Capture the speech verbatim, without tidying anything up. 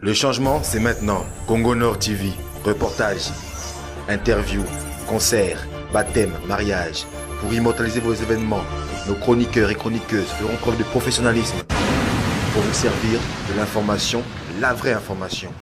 Le changement, c'est maintenant. Congo Nord T V. Reportages, interviews, concerts, baptêmes, mariages. Pour immortaliser vos événements, nos chroniqueurs et chroniqueuses feront preuve de professionnalisme pour vous servir de l'information, la vraie information.